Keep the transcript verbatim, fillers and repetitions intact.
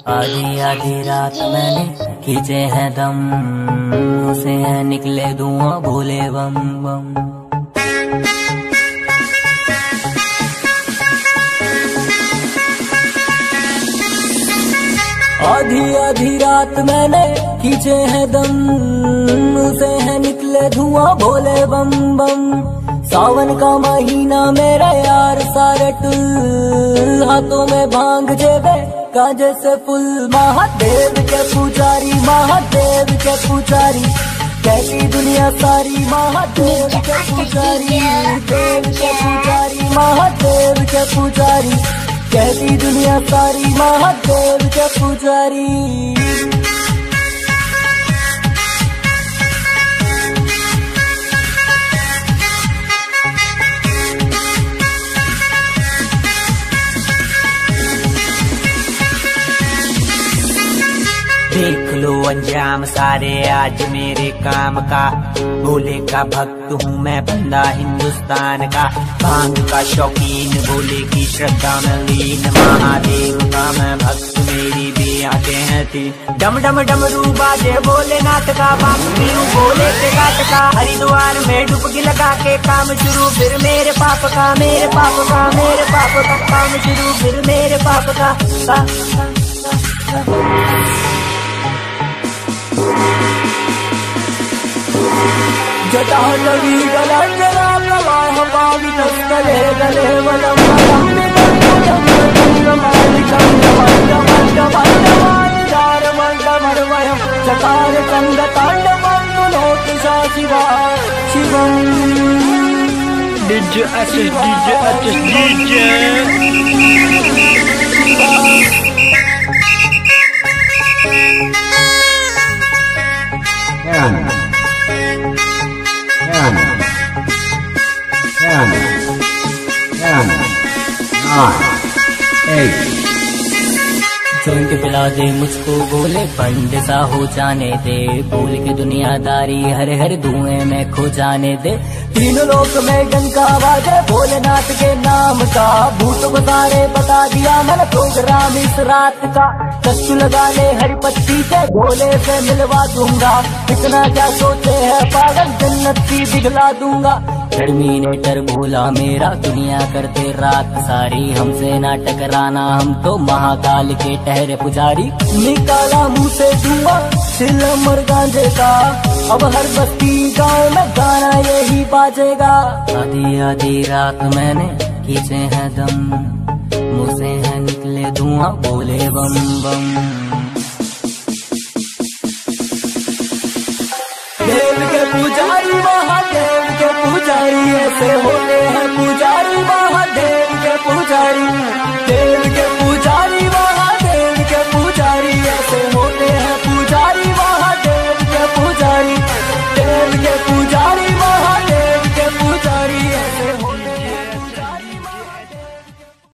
आधी आधी रात मैंने खींचे हैं दम, उसे है निकले धुआं भोले बम बम। आधी आधी रात मैंने खींचे हैं दम, उसे है निकले धुआं भोले बम बम। सावन का महीना मेरा यार सारे टुल, हाथों में भांग जेबे कांजे से फुल। महादेव के पुजारी, महादेव के पुजारी, कैसी दुनिया सारी। महादेव के पुजारी, देव के पुजारी, महादेव के पुजारी, कैसी दुनिया सारी। महादेव के पुजारी। देख लो अंजाम सारे आज मेरे काम का, भोले का भक्त हूँ मैं बंदा हिंदुस्तान का। भांग का शौकीन, भोले की श्रद्धा में लीन, महादेव का मैं भक्त मेरी भी आते हैं तीन। डम डम डमरू बाजे भोलेनाथ का, बाप पीरू भोले के घाट का। हरिद्वार में डुबकी लगा के काम शुरू, फिर मेरे पाप का, मेरे पाप का, मेरे पाप का काम शुरू, फिर मेरे पाप का, का, का, का। जटा लगी गला जरा प्रवाह पावी तस्करे गले वलम वलम विदम वलम मालिकम वंद वंद वंद वाचार वंद मरवयम चकार चंद तांडवं लोकिशा शिवा शिवम। DJ SS DJ SS DJ जोंट पिला दे मुझको बोले, पंड सा हो जाने दे। भूल के दुनियादारी हर हर धुएं में खो जाने दे। तीनों लोक में डंका बाजे भोलेनाथ के नाम का। भूत को सारे बता दिया मैंने प्रोग्राम इस रात का। कष्ट लगा ले हरी पत्ती से, भोले से मिलवा दूंगा। इतना क्या सोचे है पागल, जन्नत की दिखला दूंगा। टर्मिनेटर भोला मेरा, दुनिया करते रात सारी। हमसे ना टकराना, हम तो महाकाल के ठहरे पुजारी। निकाला मुंह से धुआं चिलम और गांजे का, अब हर बस्ती गाँव में गाना यही बाजेगा। आधी आधी रात मैंने खींचे हैं दम, मुँह से है निकले धुआं भोले बम बम। देव के पुजारी, महादेव के पुजारी, ऐसे होते हैं पुजारी।